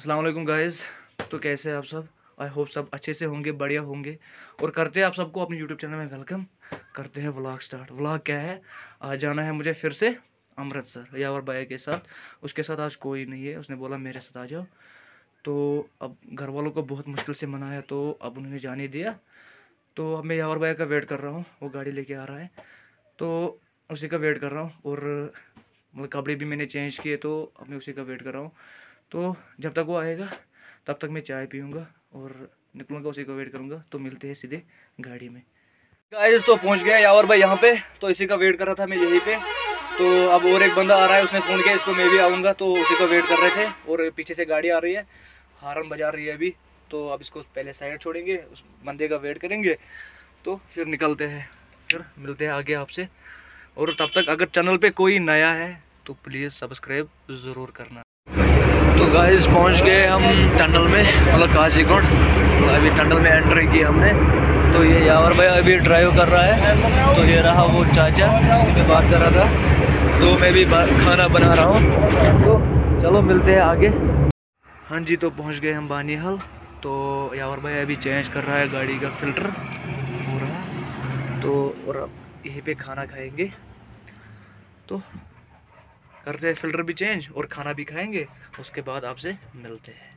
अस्सलाम वालेकुम गाइस। तो कैसे हैं आप सब? आई होप सब अच्छे से होंगे, बढ़िया होंगे। और करते हैं आप सबको अपने यूट्यूब चैनल में वेलकम। करते हैं व्लॉग स्टार्ट। व्लॉग क्या है, आज जाना है मुझे फिर से अमृतसर यावर भाई के साथ। उसके साथ आज कोई नहीं है, उसने बोला मेरे साथ आ जाओ। तो अब घर वालों को बहुत मुश्किल से मनाया, तो अब उन्होंने जाने दिया। तो अब मैं यावर भाई का वेट कर रहा हूँ, वो गाड़ी लेके आ रहा है तो उसी का वेट कर रहा हूँ। और मतलब कपड़े भी मैंने चेंज किए, तो अब मैं उसी का वेट कर रहा हूँ। तो जब तक वो आएगा तब तक मैं चाय पीऊँगा और निकलूँगा, उसी का वेट करूँगा। तो मिलते हैं सीधे गाड़ी में। गाइस तो पहुँच गया यावर भाई यहाँ पे, तो इसी का वेट कर रहा था मैं यहीं पे। तो अब और एक बंदा आ रहा है, उसने फ़ोन किया इसको मैं भी आऊँगा, तो उसी का वेट कर रहे थे। और पीछे से गाड़ी आ रही है, हॉर्न बजा रही है अभी। तो अब इसको पहले साइड छोड़ेंगे, उस बंदे का वेट करेंगे, तो फिर निकलते हैं, फिर मिलते हैं आगे आपसे। और तब तक अगर चैनल पे कोई नया है तो प्लीज़ सब्सक्राइब ज़रूर करना। तो गाइस पहुंच गए हम टनल में, मतलब काजीकोट। तो अभी टनल में एंट्री की हमने। तो ये यावर भाई अभी ड्राइव कर रहा है। तो ये रहा वो चाचा जिसकी मैं बात कर रहा था। तो मैं भी खाना बना रहा हूँ, तो चलो मिलते हैं आगे। हाँ जी, तो पहुँच गए हम बानीहाल। तो यावर भाई अभी चेंज कर रहा है गाड़ी का फ़िल्टर हो रहा है। तो और अब यहीं पे खाना खाएंगे, तो करते हैं फ़िल्टर भी चेंज और खाना भी खाएंगे, उसके बाद आपसे मिलते हैं।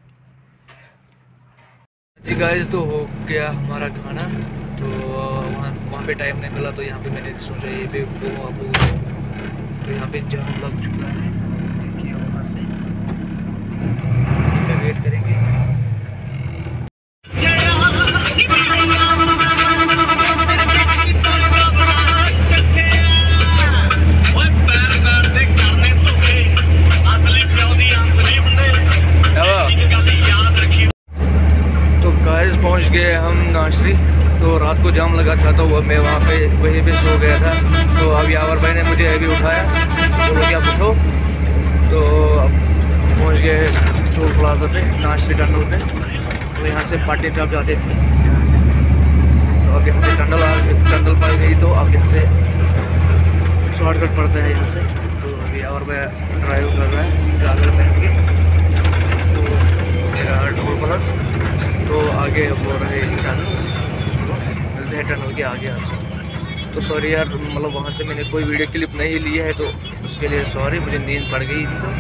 जी गाइस, तो हो गया हमारा खाना। तो वहाँ पे टाइम नहीं मिला, तो यहाँ पे मैंने सोचा ये पे वो आपको। तो यहाँ पे जाम लग चुका है, देखिए वहाँ से वेट करेंगे। पहुंच गए हम नाशरी। तो रात को जाम लगा था, तो मैं वहाँ पे वहीं पे सो गया था। तो अब यावर भाई ने मुझे अभी उठाया, बोलो क्या उठो। तो अब पहुँच गए टोल प्लाजा पे, नाशरी टनल पे। तो यहाँ से पाटनी टॉप जाते थे यहाँ से। तो अब यहाँ से टनल पर गई, तो अब यहाँ से शॉर्टकट पड़ता है यहाँ से। तो अभी यावर भाई ड्राइव कर रहा है ड्राइवर पहन के। तो मेरा टोल प्लस तो आगे हो रहे टनल, मिलते हैं टनल के आगे आपसे। तो सॉरी यार, मतलब वहाँ से मैंने कोई वीडियो क्लिप नहीं लिया है, तो उसके लिए सॉरी, मुझे नींद पड़ गई थी।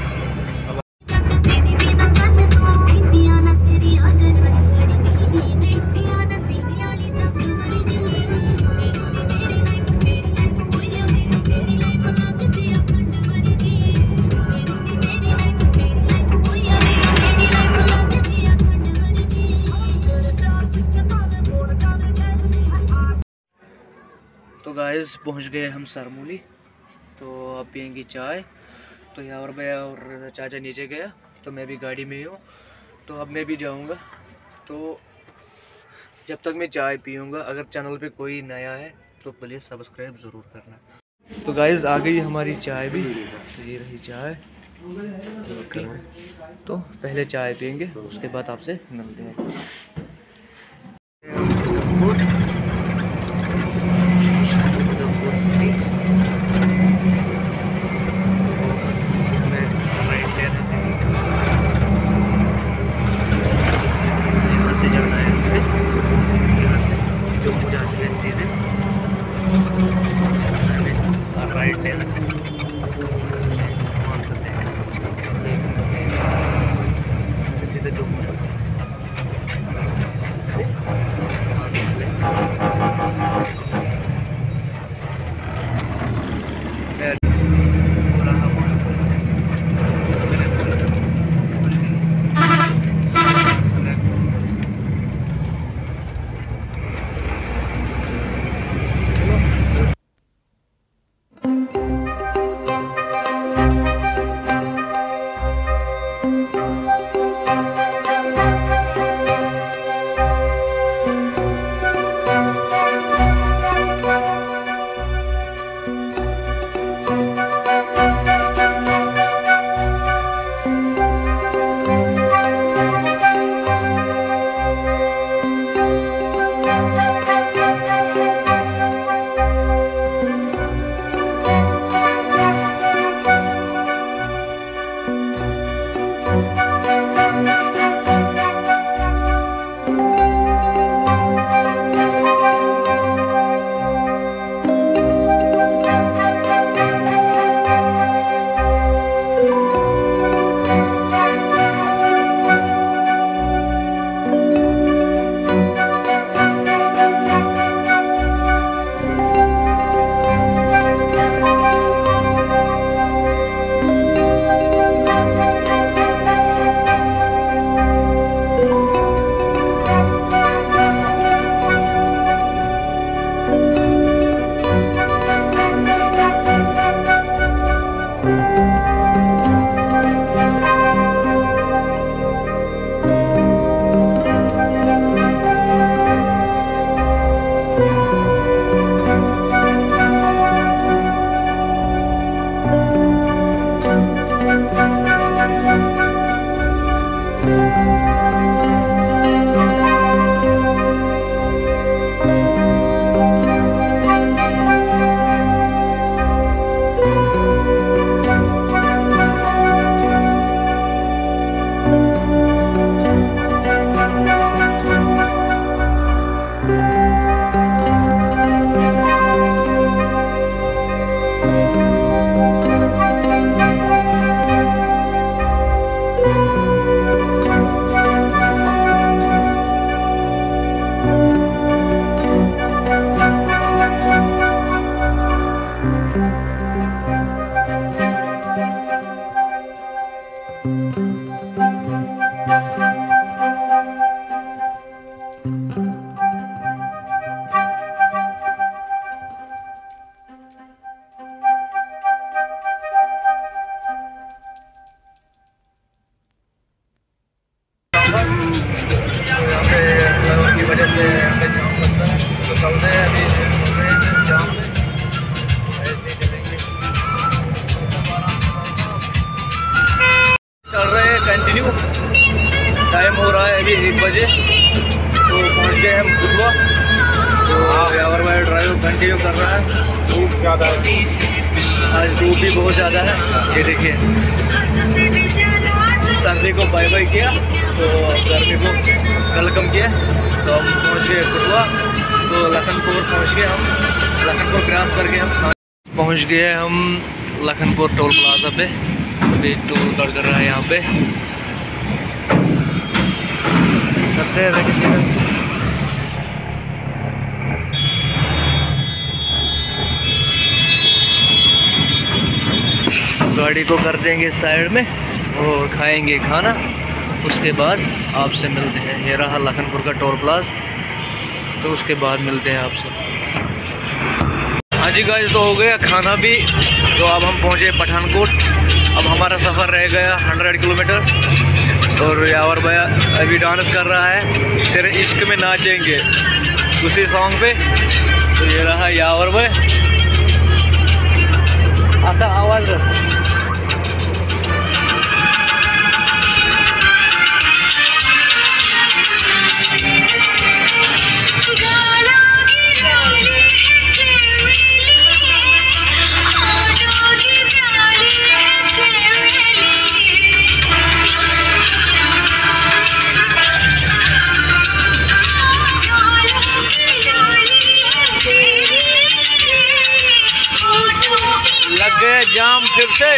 तो गाइस पहुंच गए हम सरमूली। तो अब पियेंगे चाय। तो यावर भाई और चाचा नीचे गया, तो मैं भी गाड़ी में ही हूँ। तो अब मैं भी जाऊँगा। तो जब तक मैं चाय पीऊँगा, अगर चैनल पे कोई नया है तो प्लीज़ सब्सक्राइब ज़रूर करना। तो गाइस आ गई हमारी चाय भी। तो ये रही चाय। तो पहले चाय पियेंगे, उसके बाद आपसे मिलते हैं। राइट लेना मान सकते हैं, सीधे जो तो यावर भाई ड्राइव कंटिन्यू कर रहा है। धूप ज़्यादा है, आज धूप भी बहुत ज़्यादा है। ये देखिए, सर्दी को बाय बाय किया तो गर्मी को वेलकम किया। तो हम पहुँच गए कठुआ, तो लखनपुर पहुँच गए हम। लखनपुर क्रॉस करके हम पहुँच गए हम लखनपुर टोल प्लाजा पे। अभी टोल कर रहा है यहाँ पे। करते हैं वैकेशन। गाड़ी को कर देंगे साइड में और खाएंगे खाना। उसके बाद आपसे मिलते हैं। ये रहा लखनपुर का टोल प्लाजा, तो उसके बाद मिलते हैं आपसे। हाँ जी गाइस, तो हो गया खाना भी। तो अब हम पहुँचे पठानकोट। अब हमारा सफ़र रह गया 100 किलोमीटर। और यावर भैया अभी डांस कर रहा है, तेरे इश्क में नाचेंगे, उसी सॉन्ग पे। तो ये रहा यावर भाई। आता आवाज़ लग गए जाम फिर से।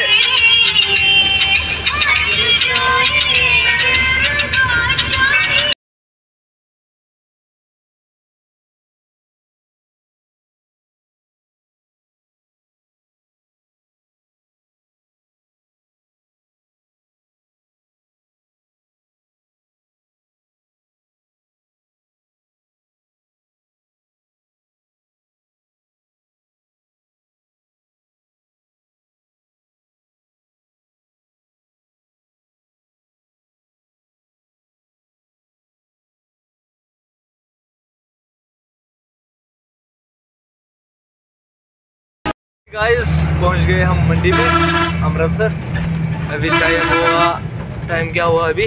गाइस पहुंच गए हम मंडी में अमृतसर। अभी टाइम क्या हुआ अभी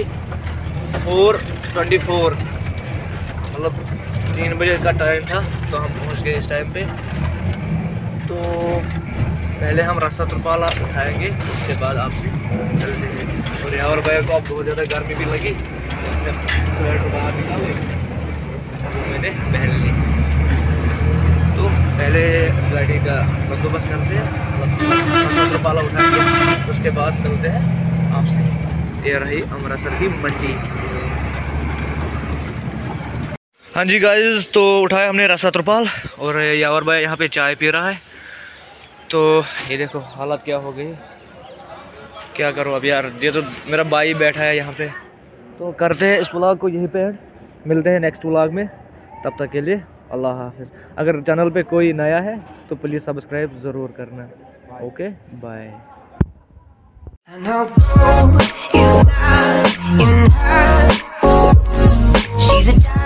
4:24, मतलब 3 बजे का टाइम था। तो हम पहुंच गए इस टाइम पे। तो पहले हम रास्ता त्रिपाला उठाएंगे, उसके बाद आपसे चलते हैं। और यावर भाई को अब बहुत ज़्यादा गर्मी भी लगी, इसने स्वेटर बाहर निकाले, वो मैंने पहन ली। तो पहले गाड़ी का बंदोबस्त करते हैं, त्रिपाला उठाएंगे, उसके बाद मिलते हैं आपसे। ये रही अमृतसर की मंडी। हाँ जी गाइस, तो उठाया हमने रास्ता त्रिपाल और यावर भाई यहाँ पे चाय पी रहा है। तो ये देखो हालत क्या हो गई, क्या करो अब यार। ये तो मेरा भाई बैठा है यहाँ पे। तो करते हैं इस व्लॉग को यहीं पे एंड, मिलते हैं नेक्स्ट व्लॉग में। तब तक के लिए अल्लाह हाफिज़। अगर चैनल पे कोई नया है तो प्लीज़ सब्सक्राइब ज़रूर करना। Okay bye. I know gold is not in her. She's a